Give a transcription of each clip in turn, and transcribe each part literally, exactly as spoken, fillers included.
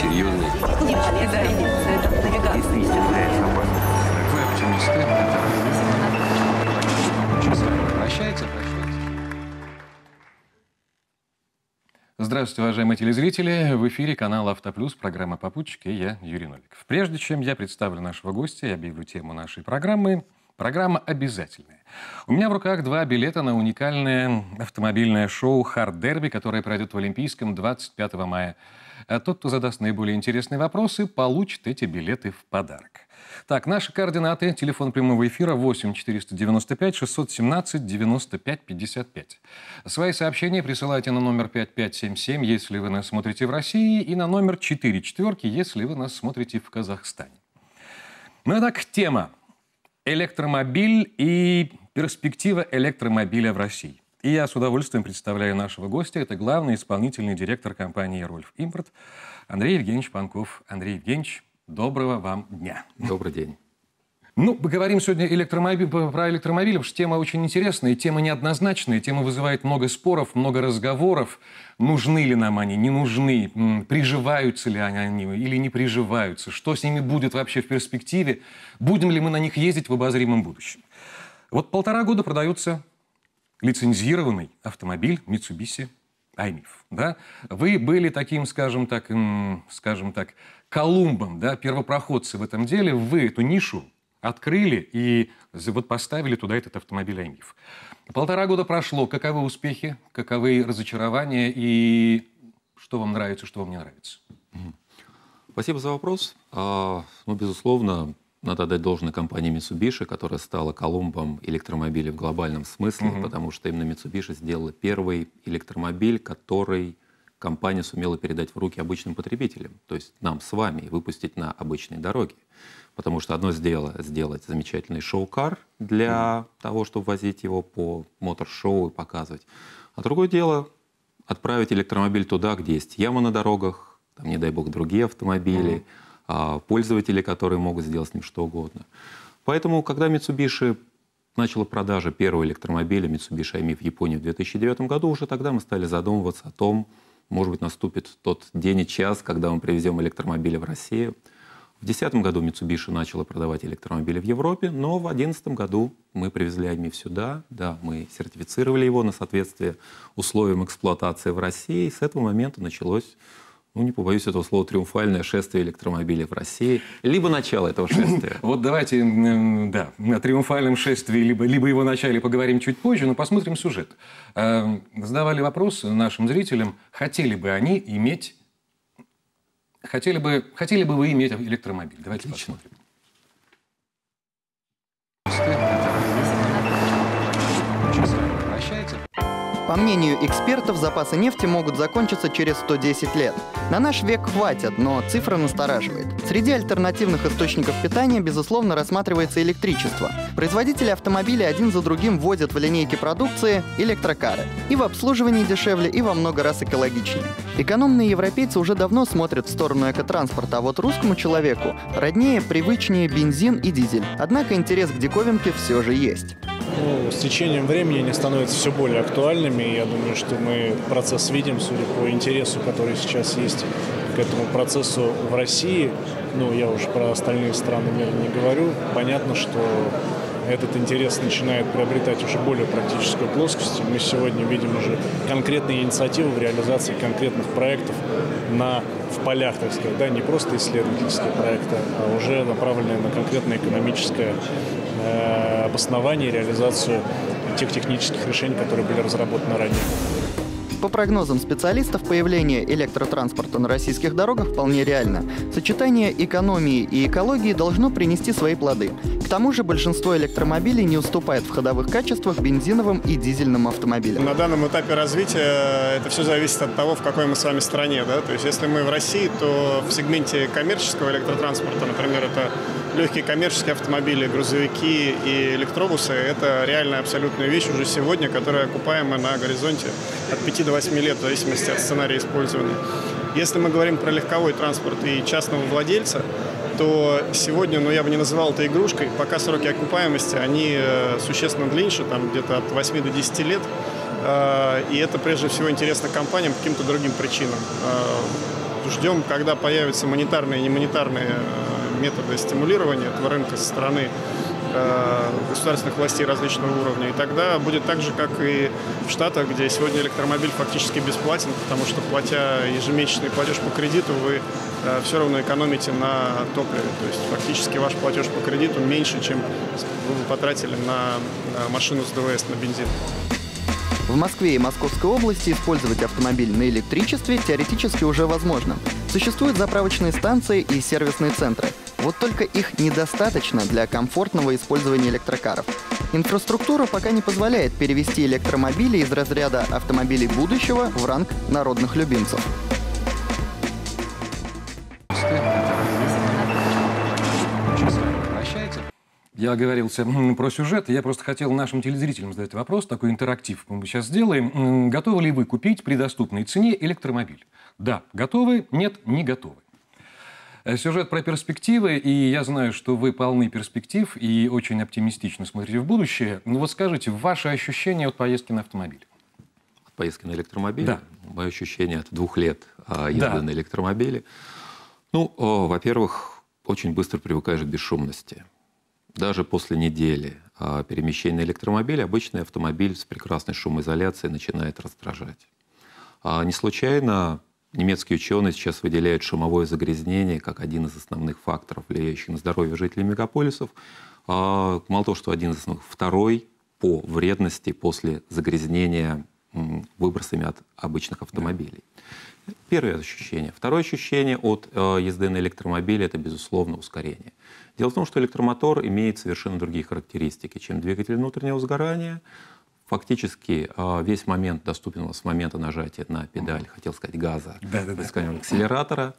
серьезный. Прощается, прощается. Здравствуйте, уважаемые телезрители. В эфире канал «Автоплюс», программа «Попутчик», и я, Юрий Новиков. Прежде чем я представлю нашего гостя и объявлю тему нашей программы, программа обязательная. У меня в руках два билета на уникальное автомобильное шоу «Хард Дерби», которое пройдет в Олимпийском двадцать пятого мая. А тот, кто задаст наиболее интересные вопросы, получит эти билеты в подарок. Так, наши координаты. Телефон прямого эфира восемь четыреста девяносто пять шестьсот семнадцать девяносто пять пятьдесят пять. Свои сообщения присылайте на номер пять пять семь семь, если вы нас смотрите в России, и на номер четыре четверки, если вы нас смотрите в Казахстане. Ну а так, тема. Электромобиль и перспектива электромобиля в России. И я с удовольствием представляю нашего гостя. Это главный исполнительный директор компании «Рольф Импорт» Андрей Евгеньевич Панков. Андрей Евгеньевич, доброго вам дня. Добрый день. Ну, поговорим сегодня электромобиль, про электромобили, потому что тема очень интересная, тема неоднозначная, тема вызывает много споров, много разговоров. Нужны ли нам они, не нужны, приживаются ли они или не приживаются, что с ними будет вообще в перспективе, будем ли мы на них ездить в обозримом будущем. Вот полтора года продается лицензированный автомобиль Mitsubishi ай миф. Да? Вы были таким, скажем так, скажем так, Колумбом, да, первопроходцы в этом деле. Вы эту нишу открыли и вот поставили туда этот автомобиль ай миф. Полтора года прошло. Каковы успехи, каковы разочарования и что вам нравится, что вам не нравится? Спасибо за вопрос. А, ну, безусловно, надо отдать должное компании Mitsubishi, которая стала Колумбом электромобилей в глобальном смысле, угу. потому что именно Mitsubishi сделала первый электромобиль, который компания сумела передать в руки обычным потребителям, то есть нам с вами, и выпустить на обычной дороге. Потому что одно дело сделать замечательный шоу-кар для угу. того, чтобы возить его по мотор-шоу и показывать, а другое дело отправить электромобиль туда, где есть ямы на дорогах, там, не дай бог, другие автомобили, угу. пользователи, которые могут сделать с ним что угодно. Поэтому, когда Mitsubishi начала продажи первого электромобиля Mitsubishi ай миф в Японии в две тысячи девятом году, уже тогда мы стали задумываться о том, может быть, наступит тот день и час, когда мы привезем электромобили в Россию. В две тысячи десятом году Mitsubishi начала продавать электромобили в Европе, но в две тысячи одиннадцатом году мы привезли ай миф сюда, да, мы сертифицировали его на соответствие условиям эксплуатации в России, и с этого момента началось, ну, не побоюсь этого слова, триумфальное шествие электромобилей в России, либо начало этого шествия. Вот давайте, да, о триумфальном шествии, либо, либо его начале поговорим чуть позже, но посмотрим сюжет. Задавали вопрос нашим зрителям, хотели бы они иметь, хотели бы, хотели бы вы иметь электромобиль? Давайте Отлично. посмотрим. По мнению экспертов, запасы нефти могут закончиться через сто десять лет. На наш век хватит, но цифра настораживает. Среди альтернативных источников питания, безусловно, рассматривается электричество. Производители автомобилей один за другим вводят в линейки продукции электрокары. И в обслуживании дешевле, и во много раз экологичнее. Экономные европейцы уже давно смотрят в сторону экотранспорта, а вот русскому человеку роднее, привычнее бензин и дизель. Однако интерес к диковинке все же есть. Ну, с течением времени они становятся все более актуальными. И я думаю, что мы процесс видим, судя по интересу, который сейчас есть к этому процессу в России. Ну, я уже про остальные страны мира не говорю. Понятно, что этот интерес начинает приобретать уже более практическую плоскость. Мы сегодня видим уже конкретные инициативы в реализации конкретных проектов на, в полях, так сказать, да, не просто исследовательские проекты, а уже направленные на конкретное экономическое э, обоснование и реализацию тех технических решений, которые были разработаны ранее. По прогнозам специалистов, появление электротранспорта на российских дорогах вполне реально. Сочетание экономии и экологии должно принести свои плоды. К тому же большинство электромобилей не уступает в ходовых качествах бензиновым и дизельным автомобилям. На данном этапе развития это все зависит от того, в какой мы с вами стране. Да? То есть если мы в России, то в сегменте коммерческого электротранспорта, например, это легкие коммерческие автомобили, грузовики и электробусы, это реальная абсолютная вещь уже сегодня, которая окупаема на горизонте от пяти до восьми лет, в зависимости от сценария использования. Если мы говорим про легковой транспорт и частного владельца, то сегодня, ну, я бы не называл это игрушкой, пока сроки окупаемости, они э, существенно длиннее, там где-то от восьми до десяти лет, э, и это прежде всего интересно компаниям по каким-то другим причинам. Э, ждем, когда появятся монетарные и немонетарные методы стимулирования этого рынка со стороны государственных властей различного уровня. И тогда будет так же, как и в Штатах, где сегодня электромобиль фактически бесплатен, потому что, платя ежемесячный платеж по кредиту, вы все равно экономите на топливе. То есть фактически ваш платеж по кредиту меньше, чем вы потратили на машину с ДВС, на бензин. В Москве и Московской области использовать автомобиль на электричестве теоретически уже возможно. Существуют заправочные станции и сервисные центры. Вот только их недостаточно для комфортного использования электрокаров. Инфраструктура пока не позволяет перевести электромобили из разряда автомобилей будущего в ранг народных любимцев. Я оговорился про сюжет, я просто хотел нашим телезрителям задать вопрос, такой интерактив мы сейчас сделаем. Готовы ли вы купить при доступной цене электромобиль? Да, готовы, нет, не готовы. Сюжет про перспективы, и я знаю, что вы полны перспектив и очень оптимистично смотрите в будущее. Ну вот скажите, ваши ощущения от поездки на автомобиле? От поездки на электромобиле? Да. Мои ощущения от двух лет езды да. на электромобиле. Ну, во-первых, очень быстро привыкаешь к бесшумности. Даже после недели перемещения на электромобиле обычный автомобиль с прекрасной шумоизоляцией начинает раздражать. Не случайно немецкие ученые сейчас выделяют шумовое загрязнение как один из основных факторов, влияющих на здоровье жителей мегаполисов. Мало того, что один из основных, второй по вредности после загрязнения выбросами от обычных автомобилей. Первое ощущение. Второе ощущение от езды на электромобиле – это, безусловно, ускорение. Дело в том, что электромотор имеет совершенно другие характеристики, чем двигатель внутреннего сгорания. Фактически весь момент доступен у вас с момента нажатия на педаль, хотел сказать, газа, да, да, да. скажем, акселератора,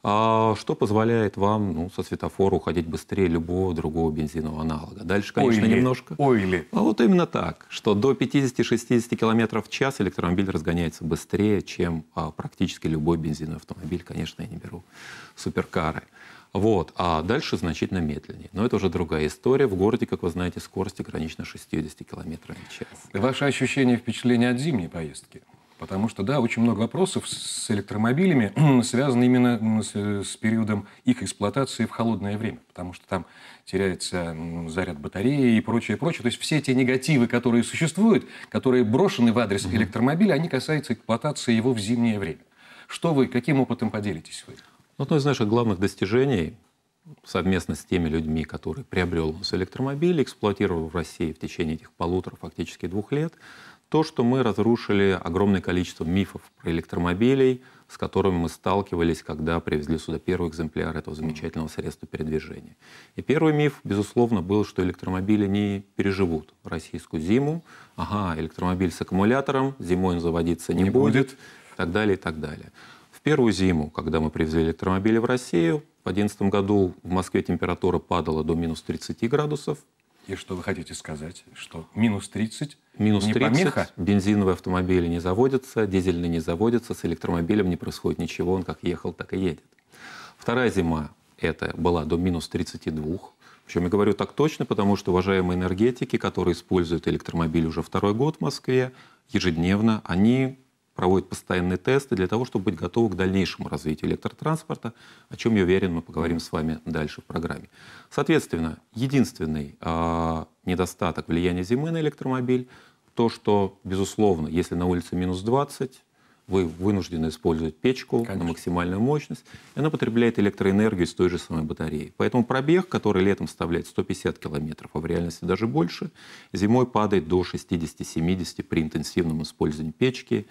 что позволяет вам ну, со светофора уходить быстрее любого другого бензинового аналога. Дальше, конечно, Ойли. немножко... Ойли. А вот именно так, что до пятидесяти-шестидесяти километров в час электромобиль разгоняется быстрее, чем а, практически любой бензиновый автомобиль. Конечно, я не беру суперкары. Вот. А дальше значительно медленнее. Но это уже другая история. В городе, как вы знаете, скорость ограничена шестьюдесятью километрами в час. Ваши ощущения и впечатления от зимней поездки? Потому что, да, очень много вопросов с электромобилями связано именно с, с периодом их эксплуатации в холодное время. Потому что там теряется заряд батареи и прочее, прочее. То есть все те негативы, которые существуют, которые брошены в адрес mm-hmm. электромобиля, они касаются эксплуатации его в зимнее время. Что вы, каким опытом поделитесь вы? Одно из наших главных достижений совместно с теми людьми, которые приобрел у нас электромобиль, эксплуатировал в России в течение этих полутора, фактически двух лет, то, что мы разрушили огромное количество мифов про электромобилей, с которыми мы сталкивались, когда привезли сюда первый экземпляр этого замечательного средства передвижения. И первый миф, безусловно, был, что электромобили не переживут российскую зиму. Ага, электромобиль с аккумулятором, зимой он заводиться не, не будет, будет, и так далее, и так далее. В первую зиму, когда мы привезли электромобили в Россию, в две тысячи одиннадцатом году в Москве температура падала до минус тридцати градусов. И что вы хотите сказать? Что минус тридцать? Минус не тридцать, помеха? Бензиновые автомобили не заводятся, дизельные не заводятся, с электромобилем не происходит ничего, он как ехал, так и едет. Вторая зима это была до минус тридцати двух. Причем я говорю так точно, потому что уважаемые энергетики, которые используют электромобиль уже второй год в Москве, ежедневно, они проводят постоянные тесты для того, чтобы быть готовы к дальнейшему развитию электротранспорта, о чем, я уверен, мы поговорим с вами дальше в программе. Соответственно, единственный э, недостаток влияния зимы на электромобиль – то, что, безусловно, если на улице минус двадцать, вы вынуждены использовать печку Конечно. на максимальную мощность, и она потребляет электроэнергию из той же самой батареи. Поэтому пробег, который летом составляет сто пятьдесят километров, а в реальности даже больше, зимой падает до шестидесяти-семидесяти при интенсивном использовании печки,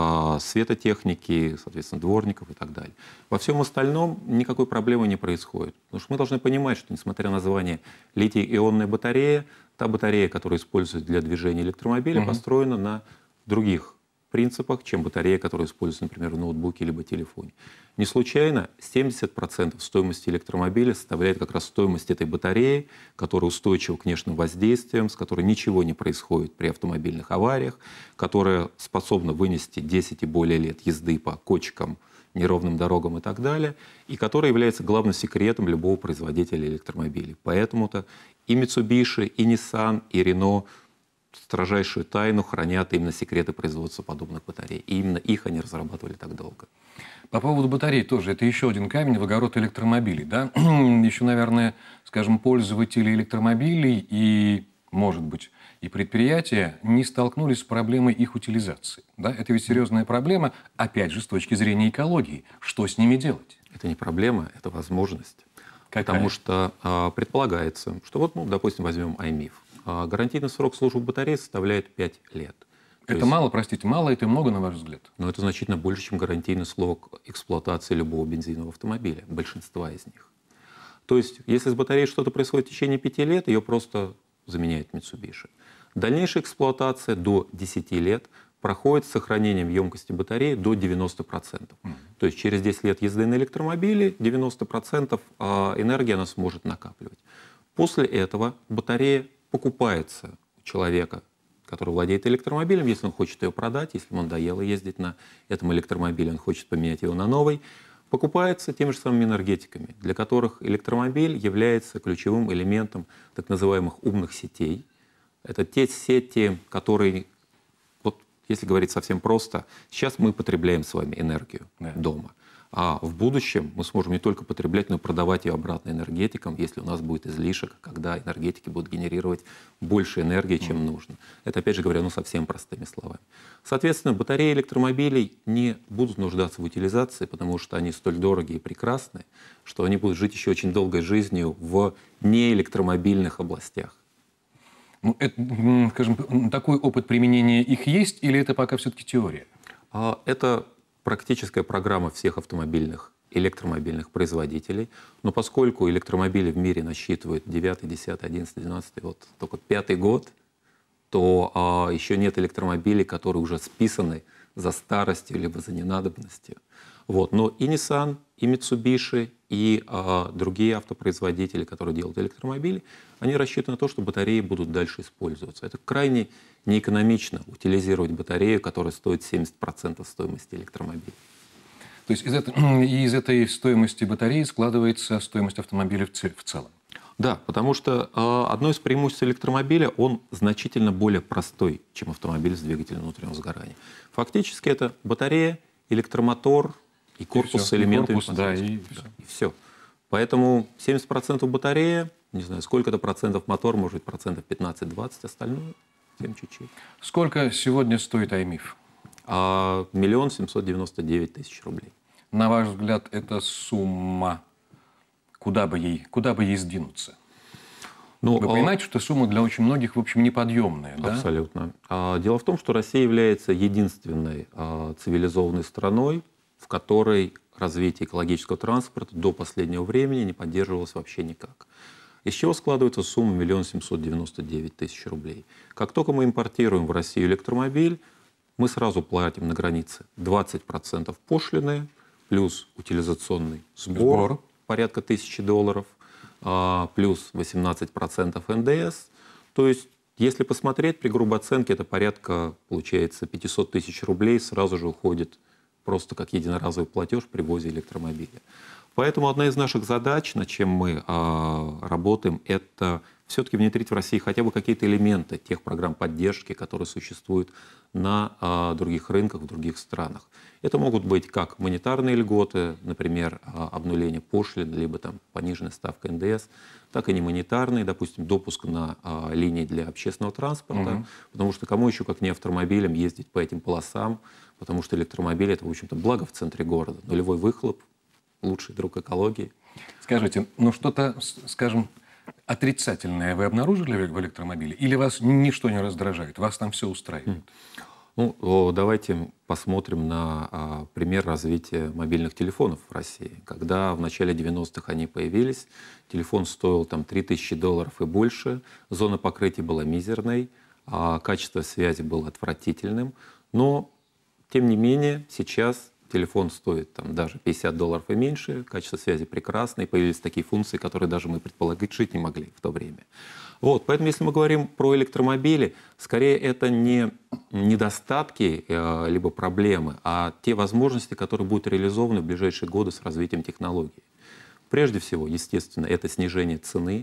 светотехники, соответственно, дворников и так далее. Во всем остальном никакой проблемы не происходит. Потому что мы должны понимать, что, несмотря на название литий-ионная батарея, та батарея, которая используется для движения электромобиля, угу. построена на других принципах, чем батарея, которая используется, например, в ноутбуке либо телефоне. Не случайно семьдесят процентов стоимости электромобиля составляет как раз стоимость этой батареи, которая устойчива к внешним воздействиям, с которой ничего не происходит при автомобильных авариях, которая способна вынести десять и более лет езды по кочкам, неровным дорогам и так далее, и которая является главным секретом любого производителя электромобилей. Поэтому-то и Mitsubishi, и Nissan, и Renault строжайшую тайну хранят именно секреты производства подобных батарей. И именно их они разрабатывали так долго. По поводу батарей тоже. Это еще один камень в огород электромобилей. Да? Еще, наверное, скажем, пользователи электромобилей и, может быть, и предприятия не столкнулись с проблемой их утилизации. Да? Это ведь серьезная проблема, опять же, с точки зрения экологии. Что с ними делать? Это не проблема, это возможность. Какая? Потому что а, предполагается, что вот, ну, допустим, возьмем аймиф. А, гарантийный срок службы батареи составляет пять лет. То Это есть, мало, простите, мало, это много, на ваш взгляд? но это значительно больше, чем гарантийный срок эксплуатации любого бензинового автомобиля, большинства из них. То есть, если с батареей что-то происходит в течение пяти лет, ее просто заменяет Mitsubishi. Дальнейшая эксплуатация до десяти лет проходит с сохранением емкости батареи до девяноста процентов. Mm-hmm. То есть через десять лет езды на электромобиле девяносто процентов энергии она сможет накапливать. После этого батарея покупается у человека, который владеет электромобилем, если он хочет ее продать, если ему надоело ездить на этом электромобиле, он хочет поменять его на новый, покупается теми же самыми энергетиками, для которых электромобиль является ключевым элементом так называемых умных сетей. Это те сети, которые, вот если говорить совсем просто, сейчас мы потребляем с вами энергию да. дома. А в будущем мы сможем не только потреблять, но и продавать ее обратно энергетикам, если у нас будет излишек, когда энергетики будут генерировать больше энергии, чем mm. нужно. Это, опять же говоря, ну, совсем простыми словами. Соответственно, батареи электромобилей не будут нуждаться в утилизации, потому что они столь дорогие и прекрасны, что они будут жить еще очень долгой жизнью в неэлектромобильных областях. Ну, это, скажем, такой опыт применения их есть, или это пока все-таки теория? Это практическая программа всех автомобильных, электромобильных производителей. Но поскольку электромобили в мире насчитывают девятый, десятый, одиннадцатый, двенадцатый, вот только пятый год, то а, еще нет электромобилей, которые уже списаны за старостью либо за ненадобностью. Вот. Но и Nissan, и Mitsubishi, и а, другие автопроизводители, которые делают электромобили, они рассчитаны на то, что батареи будут дальше использоваться. Это крайне неэкономично утилизировать батарею, которая стоит семьдесят процентов стоимости электромобиля. То есть из, это, из этой стоимости батареи складывается стоимость автомобиля в, цел, в целом? Да, потому что э, одно из преимуществ электромобиля, он значительно более простой, чем автомобиль с двигателем внутреннего сгорания. Фактически это батарея, электромотор и корпус и с элементами. Корпус, да, и, да, и все. Поэтому семьдесят процентов батарея, не знаю, сколько-то процентов мотор, может быть, процентов пятнадцать-двадцать, остальное всем чуть-чуть. Сколько сегодня стоит аймиф? Миллион семьсот девяносто девять тысяч рублей. На ваш взгляд, эта сумма, куда бы ей, куда бы ей сдвинуться? Ну, Вы а... понимаете, что сумма для очень многих, в общем, неподъемная, да? Абсолютно. Дело в том, что Россия является единственной цивилизованной страной, в которой развитие экологического транспорта до последнего времени не поддерживалось вообще никак. Из чего складывается сумма миллион семьсот девяносто девять тысяч рублей. Как только мы импортируем в Россию электромобиль, мы сразу платим на границе двадцать процентов пошлины, плюс утилизационный сбор, сбор. порядка тысячи долларов, плюс восемнадцать процентов эн дэ эс. То есть, если посмотреть, при грубой оценке это порядка, получается, пятьсот тысяч рублей сразу же уходит просто как единоразовый платеж при ввозе электромобиля. Поэтому одна из наших задач, над чем мы а, работаем, это все-таки внедрить в России хотя бы какие-то элементы тех программ поддержки, которые существуют на а, других рынках, в других странах. Это могут быть как монетарные льготы, например, а, обнуление пошлин, либо там пониженная ставка эн дэ эс, так и не монетарные, допустим, допуск на а, линии для общественного транспорта, угу. потому что кому еще, как не автомобилям, ездить по этим полосам, потому что электромобиль — это, в общем-то, благо в центре города, нулевой выхлоп, лучший друг экологии. Скажите, ну что-то, скажем, отрицательное вы обнаружили в электромобиле? Или вас ничто не раздражает? Вас там все устраивает? Ну, давайте посмотрим на а, пример развития мобильных телефонов в России. Когда в начале девяностых они появились, телефон стоил там три тысячи долларов и больше, зона покрытия была мизерной, а качество связи было отвратительным. Но, тем не менее, сейчас телефон стоит там, даже пятьдесят долларов и меньше, качество связи прекрасное, и появились такие функции, которые даже мы предполагать жить не могли в то время. Вот, поэтому, если мы говорим про электромобили, скорее это не недостатки э, либо проблемы, а те возможности, которые будут реализованы в ближайшие годы с развитием технологий. Прежде всего, естественно, это снижение цены,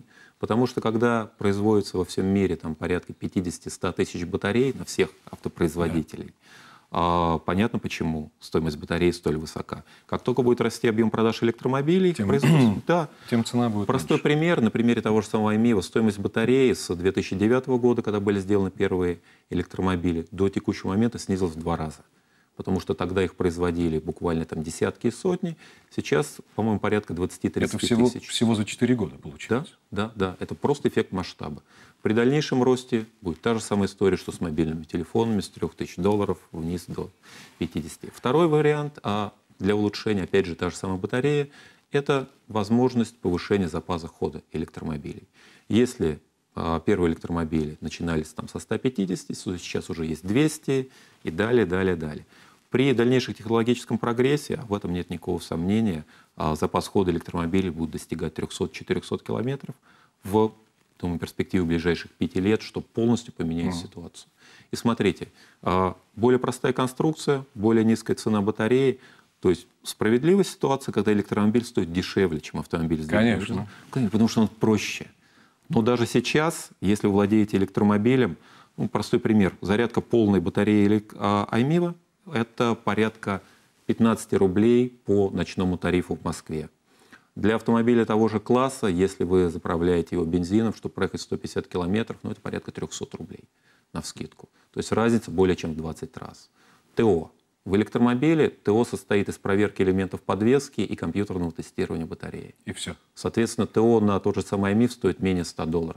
Потому что когда производится во всем мире там, порядка пятьдесят-сто тысяч батарей на всех автопроизводителей, да. понятно, почему стоимость батареи столь высока. Как только будет расти объем продаж электромобилей, тем, да, тем цена будет простой меньше. Пример, на примере того же самого аймива. Стоимость батареи с две тысячи девятого года, когда были сделаны первые электромобили, до текущего момента снизилась в два раза. Потому что тогда их производили буквально там десятки и сотни. Сейчас, по-моему, порядка двадцать-тридцать тысяч. Это всего, всего за четыре года получается. Да, да, да. Это просто эффект масштаба. При дальнейшем росте будет та же самая история, что с мобильными телефонами, с трёх тысяч долларов вниз до пятидесяти. Второй вариант а для улучшения, опять же, та же самая батарея, это возможность повышения запаса хода электромобилей. Если а, первые электромобили начинались там со ста пятидесяти, сейчас уже есть двести и далее, далее, далее. При дальнейшем технологическом прогрессе, а в этом нет никакого сомнения, а, запас хода электромобилей будет достигать трёхсот-четырёхсот километров в думаю, перспективе ближайших пяти лет, что полностью поменяет mm. ситуацию. И смотрите, а, более простая конструкция, более низкая цена батареи, то есть справедливая ситуация, когда электромобиль стоит дешевле, чем автомобиль с двигателем. Конечно. Конечно, потому что он проще. Но даже сейчас, если вы владеете электромобилем, ну, простой пример, зарядка полной батареи аймива – это порядка пятнадцать рублей по ночному тарифу в Москве. Для автомобиля того же класса, если вы заправляете его бензином, чтобы проехать сто пятьдесят километров, ну, это порядка трёхсот рублей навскидку. То есть разница более чем в двадцать раз. ТО. В электромобиле ТО состоит из проверки элементов подвески и компьютерного тестирования батареи. И все. Соответственно, ТО на тот же самый аймив стоит менее ста долларов.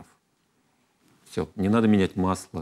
Все. Не надо менять масло.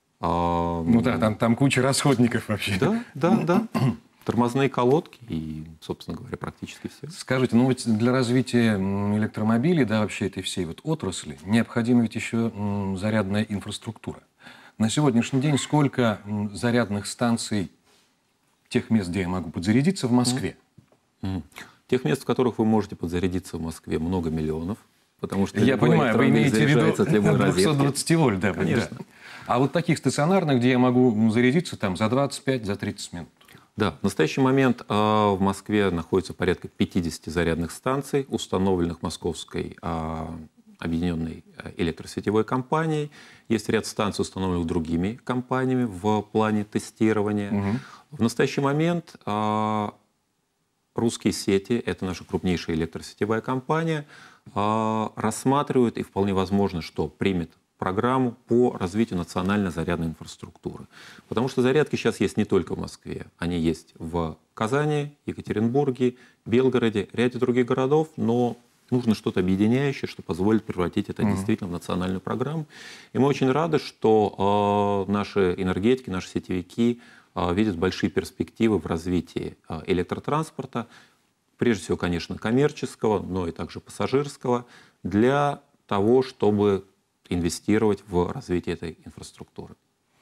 А, ну да, там, там куча расходников вообще. Да, да, да. Тормозные колодки и, собственно говоря, практически все. Скажите, ну вот для развития электромобилей, да, вообще этой всей вот отрасли, необходима ведь еще зарядная инфраструктура. На сегодняшний день сколько зарядных станций, тех мест, где я могу подзарядиться, в Москве? Mm-hmm. Тех мест, в которых вы можете подзарядиться в Москве, много миллионов. Потому что я понимаю, вы имеете в виду двести двадцать вольт, да, конечно. Да. А вот таких стационарных, где я могу зарядиться там за двадцать пять, за тридцать минут? Да, в настоящий момент э, в Москве находится порядка пятидесяти зарядных станций, установленных Московской э, объединенной электросетевой компанией. Есть ряд станций, установленных другими компаниями в плане тестирования. Угу. В настоящий момент э, русские сети, это наша крупнейшая электросетевая компания, э, рассматривают и вполне возможно, что примет программу по развитию национальной зарядной инфраструктуры. Потому что зарядки сейчас есть не только в Москве. Они есть в Казани, Екатеринбурге, Белгороде, ряде других городов, но нужно что-то объединяющее, что позволит превратить это mm-hmm. действительно в национальную программу. И мы очень рады, что э, наши энергетики, наши сетевики э, видят большие перспективы в развитии э, электротранспорта, прежде всего, конечно, коммерческого, но и также пассажирского, для того, чтобы инвестировать в развитие этой инфраструктуры.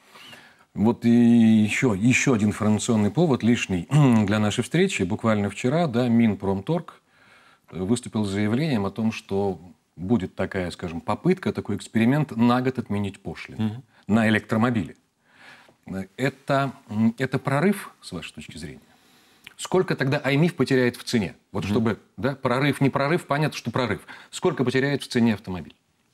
Вот и еще, еще один информационный повод лишний для нашей встречи. Буквально вчера, да, Минпромторг выступил с заявлением о том, что будет такая, скажем, попытка, такой эксперимент на год отменить пошлины mm-hmm. на электромобили. Это, это прорыв, с вашей точки зрения? Сколько тогда аймив потеряет в цене? Вот mm-hmm. чтобы, да, прорыв, не прорыв, понятно, что прорыв. Сколько потеряет в цене автомобиль?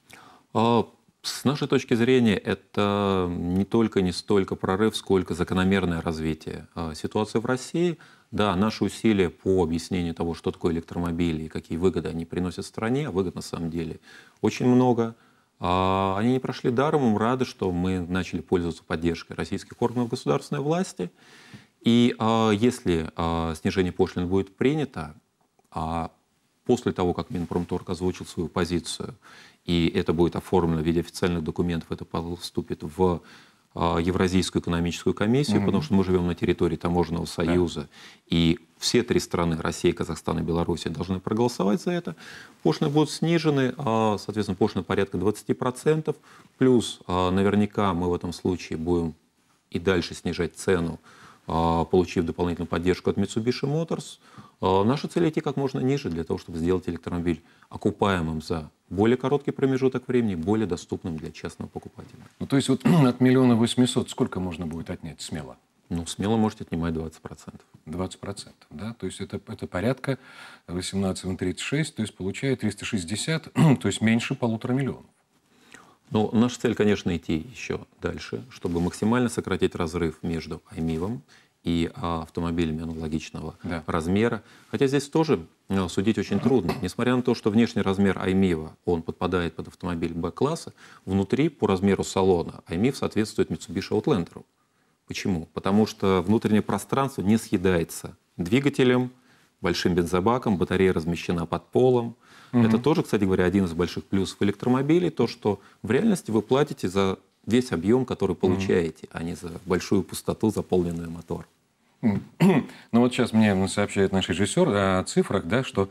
С нашей точки зрения, это не только, не столько прорыв, сколько закономерное развитие ситуации в России. Да, наши усилия по объяснению того, что такое электромобили и какие выгоды они приносят стране, а выгод на самом деле очень много, они не прошли даром. Мы рады, что мы начали пользоваться поддержкой российских органов государственной власти. И если снижение пошлин будет принято, после того, как Минпромторг озвучил свою позицию, и это будет оформлено в виде официальных документов, это поступит в э, Евразийскую экономическую комиссию, mm-hmm. потому что мы живем на территории Таможенного союза, да. и все три страны, Россия, Казахстан и Беларусь, должны проголосовать за это. Пошлины будут снижены, э, соответственно, пошлины порядка двадцати процентов, плюс э, наверняка мы в этом случае будем и дальше снижать цену, э, получив дополнительную поддержку от Mitsubishi Motors. Э, наша цель идти как можно ниже, для того, чтобы сделать электромобиль окупаемым за более короткий промежуток времени, более доступным для частного покупателя. Ну, то есть вот от миллиона восьмисот сколько можно будет отнять смело? Ну, смело можете отнимать двадцать процентов. двадцать процентов, да? То есть это, это порядка восемнадцать на тридцать шесть, то есть получает триста шестьдесят, то есть меньше полутора миллионов. Ну, наша цель, конечно, идти еще дальше, чтобы максимально сократить разрыв между аймивом и а, автомобилями аналогичного да. размера. Хотя здесь тоже ну, судить очень трудно. Несмотря на то, что внешний размер аймива, он подпадает под автомобиль Б-класса, внутри по размеру салона аймив соответствует Mitsubishi Outlander. Почему? Потому что внутреннее пространство не съедается двигателем, большим бензобаком, батарея размещена под полом. Угу. Это тоже, кстати говоря, один из больших плюсов электромобилей, то, что в реальности вы платите за весь объем, который получаете, угу. а не за большую пустоту, заполненную мотором. Ну вот сейчас мне сообщает наш режиссер о цифрах, да, что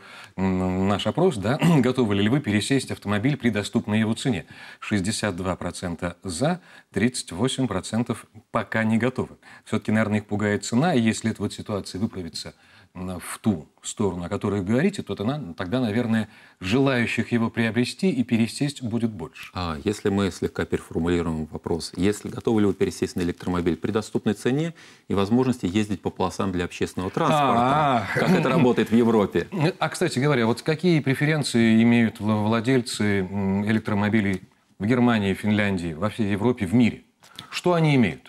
наш опрос, да, готовы ли вы пересесть автомобиль при доступной его цене. шестьдесят два процента за, тридцать восемь процентов пока не готовы. Все-таки, наверное, их пугает цена, и если эта вот ситуация выправится в ту сторону, о которой вы говорите, то тогда, наверное, желающих его приобрести и пересесть будет больше. А если мы слегка переформулируем вопрос, если готовы ли вы пересесть на электромобиль при доступной цене и возможности ездить по полосам для общественного транспорта, А-а-а. как это работает в Европе? А, кстати говоря, вот какие преференции имеют владельцы электромобилей в Германии, Финляндии, во всей Европе, в мире? Что они имеют?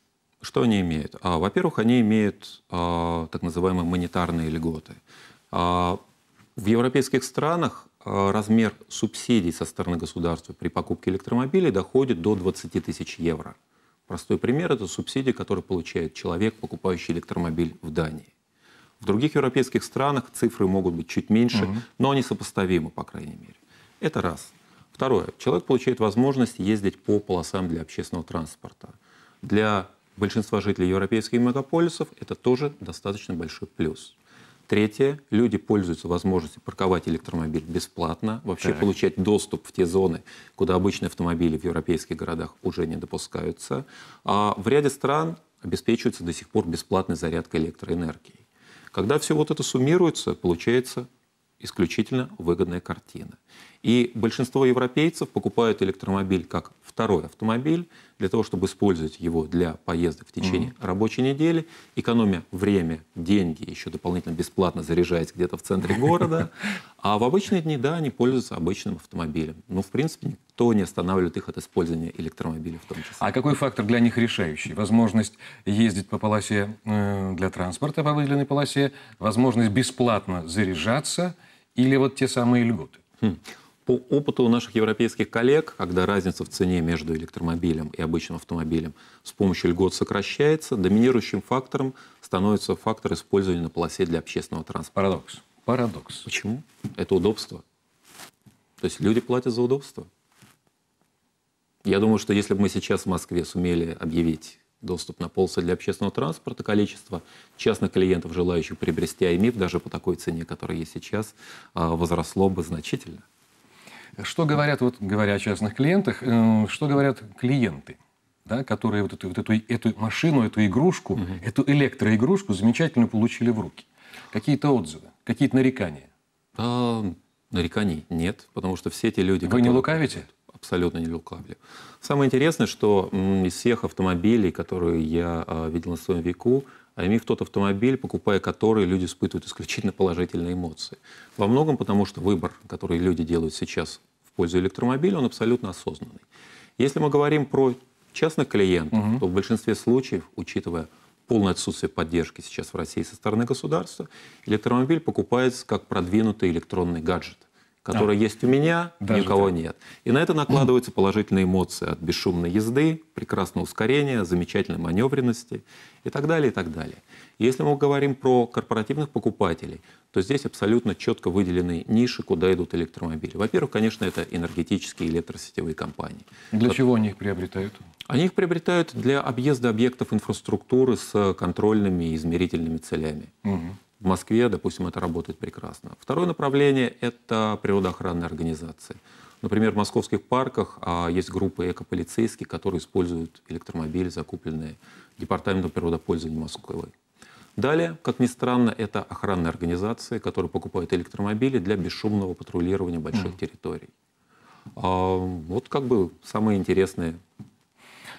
Что они имеют? А, во-первых, они имеют а, так называемые монетарные льготы. А, в европейских странах а, размер субсидий со стороны государства при покупке электромобилей доходит до двадцати тысяч евро. Простой пример – это субсидии, которые получает человек, покупающий электромобиль в Дании. В других европейских странах цифры могут быть чуть меньше, угу. но они сопоставимы, по крайней мере. Это раз. Второе. Человек получает возможность ездить по полосам для общественного транспорта. Для большинства жителей европейских мегаполисов это тоже достаточно большой плюс. Третье. Люди пользуются возможностью парковать электромобиль бесплатно, вообще так. получать доступ в те зоны, куда обычные автомобили в европейских городах уже не допускаются. А в ряде стран обеспечивается до сих пор бесплатной зарядкой электроэнергии. Когда все вот это суммируется, получается исключительно выгодная картина. И большинство европейцев покупают электромобиль как второй автомобиль для того, чтобы использовать его для поездок в течение mm-hmm. рабочей недели, экономя время, деньги, еще дополнительно бесплатно заряжаясь где-то в центре города. А в обычные дни, да, они пользуются обычным автомобилем. Но, в принципе, никто не останавливает их от использования электромобиля в том числе. А какой фактор для них решающий? Возможность ездить по полосе э, для транспорта, по выделенной полосе, возможность бесплатно заряжаться или вот те самые льготы? Хм. По опыту наших европейских коллег, когда разница в цене между электромобилем и обычным автомобилем с помощью льгот сокращается, доминирующим фактором становится фактор использования на полосе для общественного транспорта. Парадокс. Парадокс. Почему? Это удобство. То есть люди платят за удобство. Я думаю, что если бы мы сейчас в Москве сумели объявить доступ на полосы для общественного транспорта, количество частных клиентов, желающих приобрести аймив, даже по такой цене, которая есть сейчас, возросло бы значительно. Что говорят, вот, говоря о частных клиентах, э, что говорят клиенты, да, которые вот эту, вот эту, эту машину, эту игрушку, угу. эту электроигрушку замечательно получили в руки? Какие-то отзывы, какие-то нарекания? А, нареканий нет, потому что все те люди... Вы которые... не лукавите? Абсолютно не лукавлю. Самое интересное, что из всех автомобилей, которые я а, видел на своем веку, аймив тот автомобиль, покупая который, люди испытывают исключительно положительные эмоции. Во многом потому, что выбор, который люди делают сейчас в пользу электромобиля, он абсолютно осознанный. Если мы говорим про частных клиентов, угу. то в большинстве случаев, учитывая полное отсутствие поддержки сейчас в России со стороны государства, электромобиль покупается как продвинутый электронный гаджет, который а, есть у меня, никого так. нет. И на это накладываются положительные эмоции от бесшумной езды, прекрасного ускорения, замечательной маневренности и так далее, и так далее. Если мы говорим про корпоративных покупателей, то здесь абсолютно четко выделены ниши, куда идут электромобили. Во-первых, конечно, это энергетические электросетевые компании. Для как... чего они их приобретают? Они их приобретают для объезда объектов инфраструктуры с контрольными и измерительными целями. Угу. В Москве, допустим, это работает прекрасно. Второе направление – это природоохранные организации. Например, в московских парках а, есть группы экополицейских, которые используют электромобили, закупленные Департаментом природопользования Москвы. Далее, как ни странно, это охранные организации, которые покупают электромобили для бесшумного патрулирования больших mm. территорий. А, вот как бы самые интересные.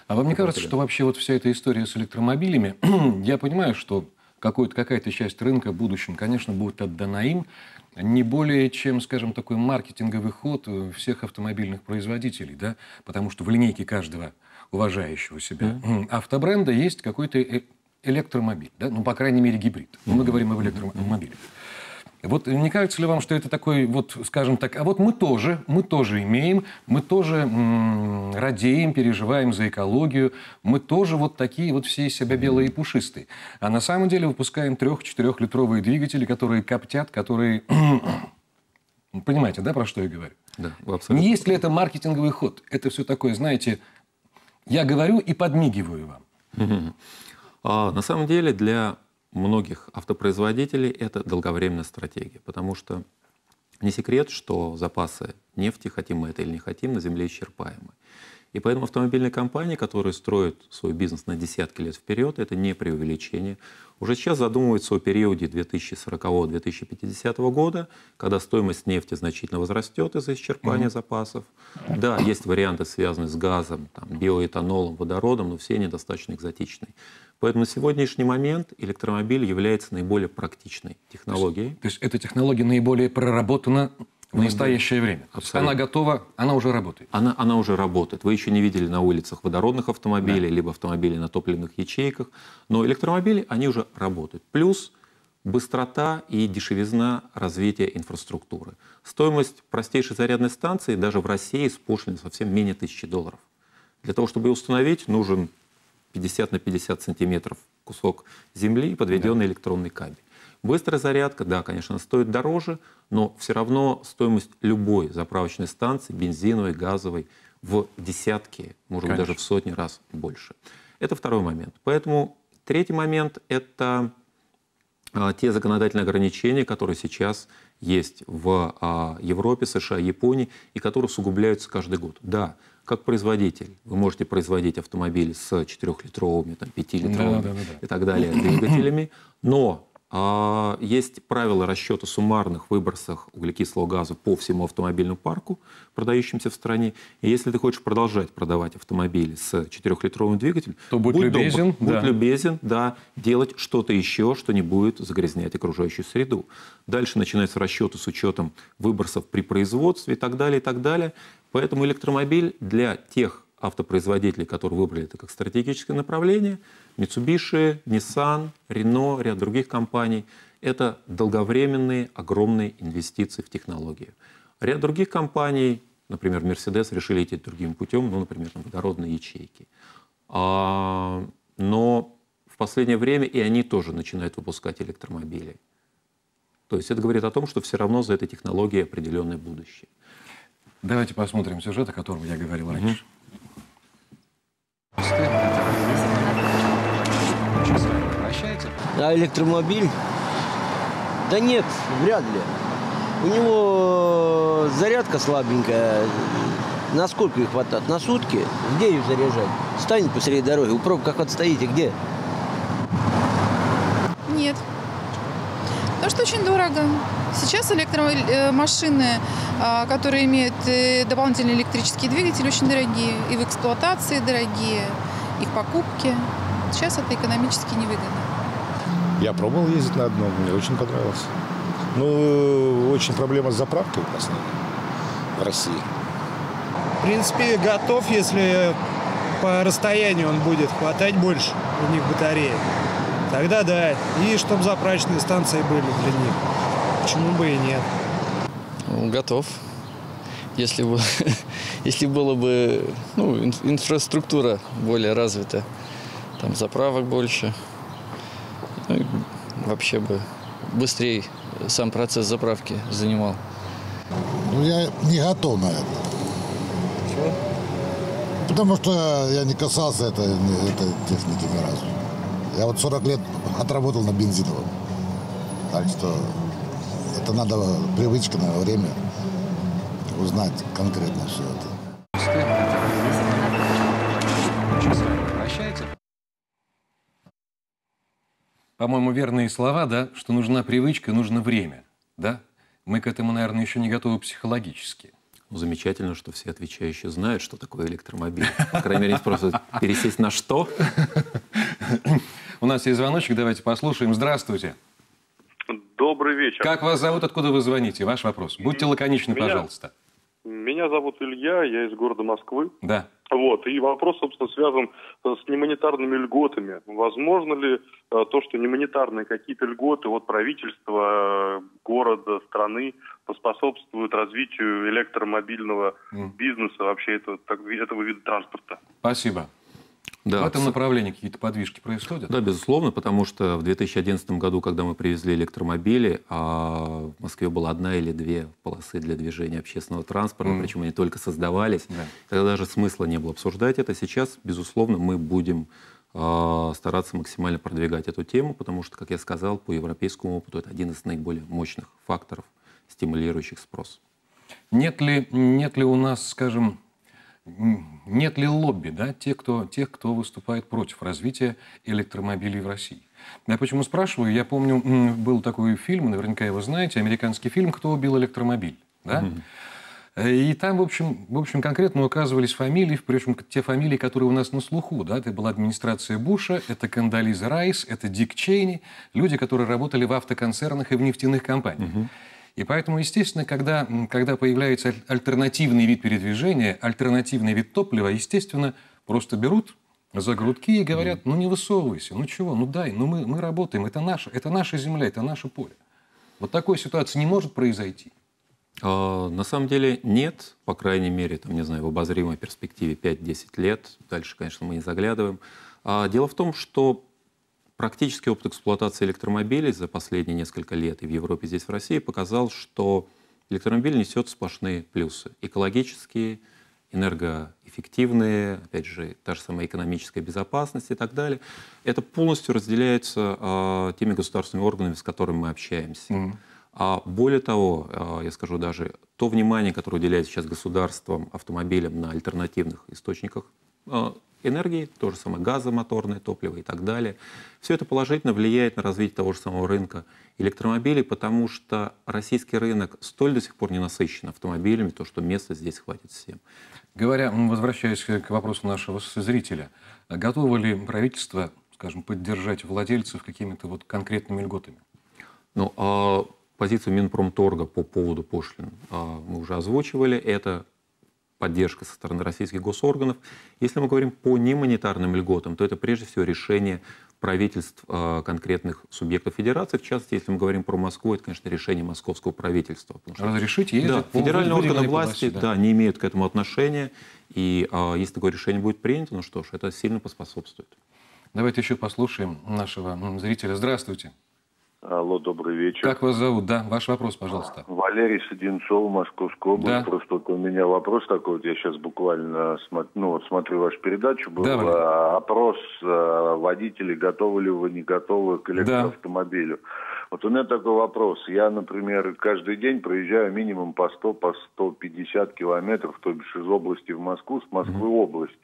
А вам не кажется, что вообще вот вся эта история с электромобилями, я понимаю, что какая-то часть рынка в будущем, конечно, будет отдана им, не более чем, скажем, такой маркетинговый ход всех автомобильных производителей, да, потому что в линейке каждого уважающего себя mm-hmm. автобренда есть какой-то электромобиль, да, ну, по крайней мере, гибрид. Mm-hmm. Мы говорим об электромобиле. Вот не кажется ли вам, что это такой, вот, скажем так, а вот мы тоже, мы тоже имеем, мы тоже м- радеем, переживаем за экологию, мы тоже вот такие вот все из себя белые и пушистые. А на самом деле выпускаем трех-четырехлитровые двигатели, которые коптят, которые... Понимаете, да, про что я говорю? Да, абсолютно. Не есть ли это маркетинговый ход? Это все такое, знаете, я говорю и подмигиваю вам. Mm-hmm. А, на самом деле для... многих автопроизводителей это долговременная стратегия, потому что не секрет, что запасы нефти, хотим мы это или не хотим, на Земле исчерпаемы. И поэтому автомобильные компании, которые строят свой бизнес на десятки лет вперед, это не преувеличение, уже сейчас задумываются о периоде две тысячи сорокового — две тысячи пятидесятого года, когда стоимость нефти значительно возрастет из-за исчерпания mm-hmm. запасов. Да, есть варианты, связанные с газом, там, биоэтанолом, водородом, но все они достаточно экзотичные. Поэтому на сегодняшний момент электромобиль является наиболее практичной технологией. То есть, то есть эта технология наиболее проработана в настоящее время. Она готова, она уже работает. Она, она уже работает. Вы еще не видели на улицах водородных автомобилей, да. либо автомобилей на топливных ячейках. Но электромобили, они уже работают. Плюс быстрота и дешевизна развития инфраструктуры. Стоимость простейшей зарядной станции даже в России с пошлиной совсем менее тысячи долларов. Для того, чтобы ее установить, нужен пятьдесят на пятьдесят сантиметров кусок земли и подведенный да. электронный кабель. Быстрая зарядка, да, конечно, стоит дороже, но все равно стоимость любой заправочной станции, бензиновой, газовой, в десятки, может быть, даже в сотни раз больше. Это второй момент. Поэтому третий момент – это а, те законодательные ограничения, которые сейчас есть в а, Европе, США, Японии, и которые усугубляются каждый год. Да, как производитель вы можете производить автомобили с четырехлитровыми, там, пятилитровыми да, да, да, да. и так далее двигателями, но а, есть правила расчета суммарных выбросов углекислого газа по всему автомобильному парку, продающимся в стране. И если ты хочешь продолжать продавать автомобили с четырехлитровым двигателем, то будь, будь любезен, добр, да. будь любезен да, делать что-то еще, что не будет загрязнять окружающую среду. Дальше начинаются расчеты с учетом выбросов при производстве и так далее, и так далее. Поэтому электромобиль для тех автопроизводителей, которые выбрали это как стратегическое направление, Mitsubishi, Nissan, Renault, ряд других компаний, это долговременные огромные инвестиции в технологию. Ряд других компаний, например, Mercedes, решили идти другим путем, ну, например, на водородные ячейки. А, но в последнее время и они тоже начинают выпускать электромобили. То есть это говорит о том, что все равно за этой технологией определенное будущее. Давайте посмотрим сюжет, о котором я говорил раньше. Mm-hmm. А электромобиль? Да нет, вряд ли. У него зарядка слабенькая. На сколько ее хватает? На сутки? Где ее заряжать? Встань посреди дороги, у пробках отстоите, где? Нет. Потому что очень дорого. Сейчас электромашины, которые имеют дополнительные электрические двигатели, очень дорогие. И в эксплуатации дорогие, и в покупке. Сейчас это экономически невыгодно. Я пробовал ездить на одном, мне очень понравилось. Ну, очень проблема с заправкой в основном в России. В принципе, готов, если по расстоянию он будет хватать больше у них батареи. Тогда да. И чтобы заправочные станции были для них. Почему бы и нет? Готов. Если, бы, если было бы ну, инфраструктура более развита, там заправок больше, ну, вообще бы быстрее сам процесс заправки занимал. Ну, я не готов на это. Чего? Потому что я не касался этой, этой техники ни разу. Я вот сорок лет отработал на бензиновом. Так что это надо привычка на время узнать конкретно все это. По-моему, верные слова, да, что нужна привычка, нужно время, да? Мы к этому, наверное, еще не готовы психологически. Ну, замечательно, что все отвечающие знают, что такое электромобиль. По крайней мере, они просто пересесть на что. У нас есть звоночек, давайте послушаем. Здравствуйте. Добрый вечер. Как вас зовут, откуда вы звоните? Ваш вопрос. Будьте лаконичны, меня, пожалуйста. Меня зовут Илья, я из города Москвы. Да. Вот, и вопрос, собственно, связан с немонетарными льготами. Возможно ли то, что немонетарные какие-то льготы от правительства, города, страны поспособствуют развитию электромобильного mm. бизнеса, вообще этого, этого вида транспорта? Спасибо. Да, в этом направлении какие-то подвижки происходят? Да, безусловно, потому что в две тысячи одиннадцатом году, когда мы привезли электромобили, а в Москве была одна или две полосы для движения общественного транспорта, mm. причем они только создавались, да. Тогда даже смысла не было обсуждать это. Сейчас, безусловно, мы будем э, стараться максимально продвигать эту тему, потому что, как я сказал, по европейскому опыту это один из наиболее мощных факторов, стимулирующих спрос. Нет ли, нет ли у нас, скажем, нет ли лобби, да, тех, кто, тех, кто выступает против развития электромобилей в России? Я почему спрашиваю? Я помню, был такой фильм, наверняка его знаете, американский фильм «Кто убил электромобиль?». Да? Mm-hmm. И там, в общем, в общем, конкретно указывались фамилии, причем те фамилии, которые у нас на слуху. Да? Это была администрация Буша, это Кондолиза Райс, это Дик Чейни, люди, которые работали в автоконцернах и в нефтяных компаниях. Mm-hmm. И поэтому, естественно, когда, когда появляется альтернативный вид передвижения, альтернативный вид топлива, естественно, просто берут за грудки и говорят, ну не высовывайся, ну чего, ну дай, ну мы, мы работаем, это наша, это наша земля, это наше поле. Вот такой ситуации не может произойти? А, на самом деле нет, по крайней мере, там, не знаю, в обозримой перспективе пять-десять лет. Дальше, конечно, мы не заглядываем. А, дело в том, что практический опыт эксплуатации электромобилей за последние несколько лет и в Европе, здесь в России, показал, что электромобиль несет сплошные плюсы. Экологические, энергоэффективные, опять же, та же самая экономическая безопасность и так далее. Это полностью разделяется э, теми государственными органами, с которыми мы общаемся. Mm-hmm. А более того, э, я скажу даже, то внимание, которое уделяется сейчас государством автомобилям на альтернативных источниках э, энергии, то же самое газомоторное топливо и так далее. Все это положительно влияет на развитие того же самого рынка электромобилей, потому что российский рынок столь до сих пор не насыщен автомобилями, то что места здесь хватит всем. Говоря, возвращаясь к вопросу нашего зрителя, готово ли правительство, скажем, поддержать владельцев какими-то вот конкретными льготами? Ну, а позицию Минпромторга по поводу пошлин а, мы уже озвучивали. Это поддержка со стороны российских госорганов. Если мы говорим по немонетарным льготам, то это прежде всего решение правительств э, конкретных субъектов федерации. В частности, если мы говорим про Москву, это, конечно, решение московского правительства. Что, разрешить ездить? Да, федеральные органы власти да. Да, не имеют к этому отношения. И э, если такое решение будет принято, ну что ж, это сильно поспособствует. Давайте еще послушаем нашего зрителя. Здравствуйте. Алло, добрый вечер. Как вас зовут? Да, ваш вопрос, пожалуйста. Валерий Саденцов, Московская область. Да. Просто вот у меня вопрос такой, вот я сейчас буквально смотрю, ну, вот смотрю вашу передачу, был да, опрос водителей, готовы ли вы, не готовы к электроавтомобилю. Да. Вот у меня такой вопрос. Я, например, каждый день проезжаю минимум по сто, по сто пятьдесят километров, то бишь из области в Москву, с Москвы mm-hmm. в область.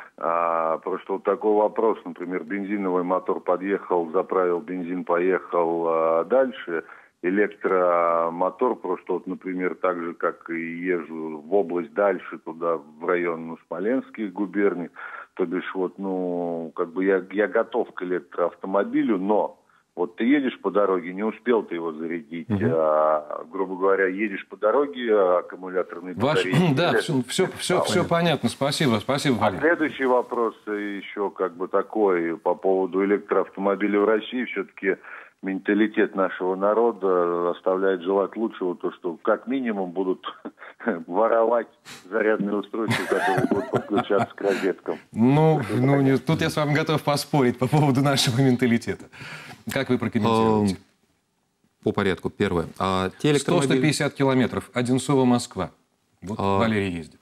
А, просто вот такой вопрос, например, бензиновый мотор подъехал, заправил бензин, поехал а, дальше, электромотор просто вот, например, так же, как и езжу в область дальше, туда, в район ну, Смоленских губерний, то бишь вот, ну, как бы я, я готов к электроавтомобилю, но вот ты едешь по дороге, не успел ты его зарядить, uh-huh. а, грубо говоря, едешь по дороге, аккумуляторный Ваш... Да, все, все, все, все понятно, спасибо, спасибо, Валерий. А следующий вопрос еще как бы такой по поводу электроавтомобилей в России. Все-таки менталитет нашего народа оставляет желать лучшего, то что как минимум будут воровать зарядные устройства, которые будут подключаться к розеткам. Ну, ну не, тут я с вами готов поспорить по поводу нашего менталитета. Как вы прокомментируете? По порядку. Первое. А те электромобили... сто - сто пятьдесят километров. Одинцово-Москва. Вот а... Валерий ездит.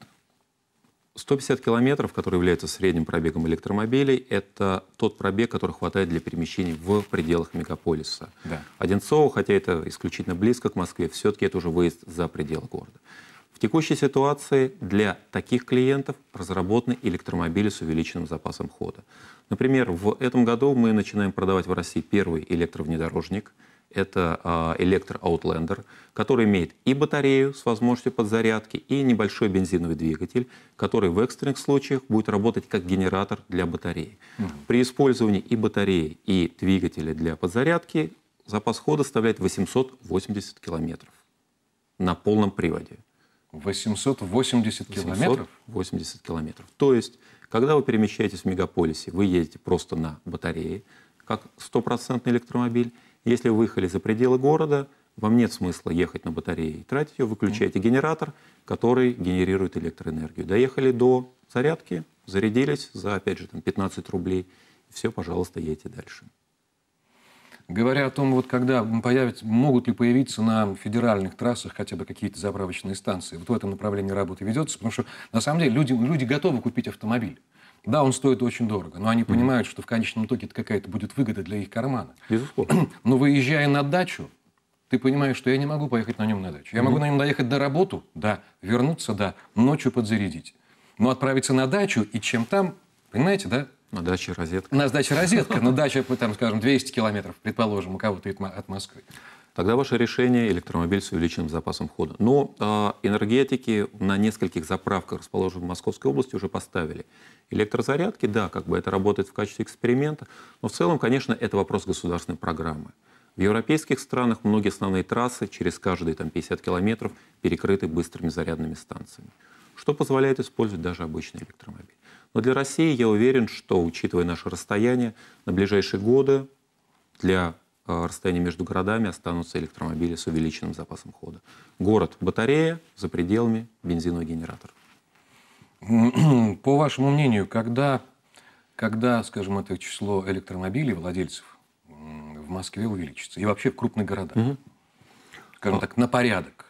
сто пятьдесят километров, который является средним пробегом электромобилей, это тот пробег, который хватает для перемещений в пределах мегаполиса. Да. Одинцово, хотя это исключительно близко к Москве, все-таки это уже выезд за пределы города. В текущей ситуации для таких клиентов разработаны электромобили с увеличенным запасом хода. Например, в этом году мы начинаем продавать в России первый электровнедорожник. Это а, электро-аутлендер, который имеет и батарею с возможностью подзарядки, и небольшой бензиновый двигатель, который в экстренных случаях будет работать как генератор для батареи. Mm-hmm. При использовании и батареи, и двигателя для подзарядки запас хода составляет восемьсот восемьдесят километров на полном приводе. восемьсот восемьдесят километров? восемьсот восемьдесят километров. То есть, когда вы перемещаетесь в мегаполисе, вы едете просто на батарее, как стопроцентный электромобиль. Если вы выехали за пределы города, вам нет смысла ехать на батарее и тратить ее, выключаете mm. генератор, который генерирует электроэнергию. Доехали до зарядки, зарядились за, опять же, там, пятнадцать рублей, и все, пожалуйста, едете дальше. Говоря о том, вот когда появятся, могут ли появиться на федеральных трассах хотя бы какие-то заправочные станции, вот в этом направлении работа ведется, потому что на самом деле люди, люди готовы купить автомобиль. Да, он стоит очень дорого, но они понимают, что в конечном итоге это какая-то будет выгода для их кармана. Безусловно. Но выезжая на дачу, ты понимаешь, что я не могу поехать на нем на дачу. Я могу на нем доехать до работы, да, вернуться, да, ночью подзарядить. Но отправиться на дачу и чем там, понимаете, да? На даче розетка. На даче розетка, но дача, там, скажем, двести километров, предположим, у кого-то от Москвы. Тогда ваше решение — электромобиль с увеличенным запасом хода. Но э, энергетики на нескольких заправках, расположенных в Московской области, уже поставили электрозарядки. Да, как бы это работает в качестве эксперимента, но в целом, конечно, это вопрос государственной программы. В европейских странах многие основные трассы через каждые там, пятьдесят километров перекрыты быстрыми зарядными станциями, что позволяет использовать даже обычный электромобиль. Но для России я уверен, что, учитывая наше расстояние, на ближайшие годы для расстояния между городами останутся электромобили с увеличенным запасом хода. Город — батарея, за пределами — бензиновый генератор. По вашему мнению, когда, когда, скажем, это число электромобилей, владельцев в Москве увеличится? И вообще в крупных городах? Угу. Скажем так, на порядок?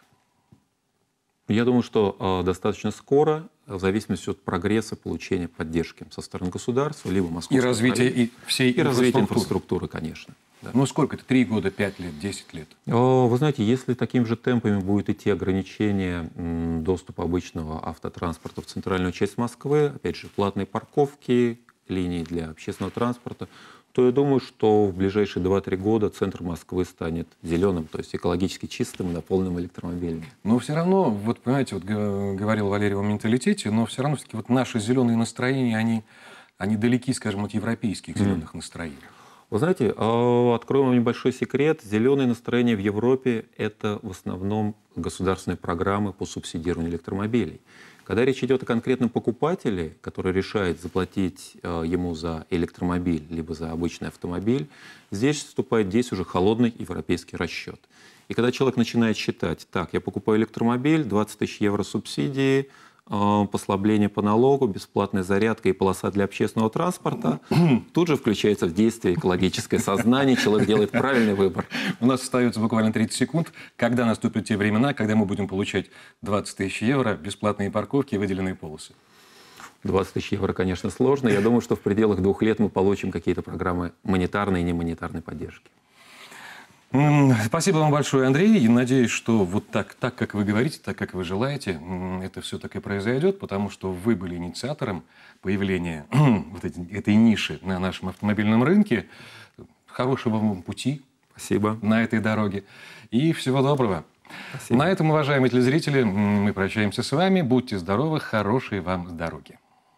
Я думаю, что э, достаточно скоро, в зависимости от прогресса получения поддержки со стороны государства, либо Московского и развития и всей и развития инфраструктуры, конечно. Да. Ну сколько это? Три года, пять лет, десять лет? О, вы знаете, если такими же темпами будет идти ограничение м, доступа обычного автотранспорта в центральную часть Москвы, опять же, платные парковки, линии для общественного транспорта, то я думаю, что в ближайшие два-три года центр Москвы станет зеленым, то есть экологически чистым и наполненным электромобилями. Но все равно, вот понимаете, вот говорил Валерий о менталитете, но все равно все-таки вот наши зеленые настроения, они, они далеки, скажем, от европейских зеленых mm. настроений. Вы знаете, откроем вам небольшой секрет. Зеленые настроения в Европе – это в основном государственные программы по субсидированию электромобилей. Когда речь идет о конкретном покупателе, который решает заплатить ему за электромобиль либо за обычный автомобиль, здесь вступает здесь уже холодный европейский расчет. И когда человек начинает считать, так, я покупаю электромобиль, двадцать тысяч евро субсидии, послабление по налогу, бесплатная зарядка и полоса для общественного транспорта, тут же включается в действие экологическое сознание, человек делает правильный выбор. У нас остается буквально тридцать секунд. Когда наступят те времена, когда мы будем получать двадцать тысяч евро, бесплатные парковки и выделенные полосы? двадцать тысяч евро, конечно, сложно. Я думаю, что в пределах двух лет мы получим какие-то программы монетарной и немонетарной поддержки. Спасибо вам большое, Андрей. И надеюсь, что вот так, так, как вы говорите, так, как вы желаете, это все так и произойдет, потому что вы были инициатором появления вот этой, этой ниши на нашем автомобильном рынке. Хорошего вам пути. Спасибо. На этой дороге. И всего доброго. Спасибо. На этом, уважаемые телезрители, мы прощаемся с вами. Будьте здоровы, хорошей вам дороги.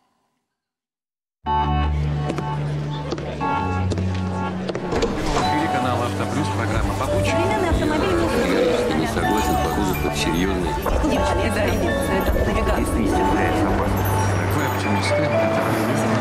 Автоплюс, программа «Попутчик». Я не согласен, похоже, это серьезный. Вы оптимисты?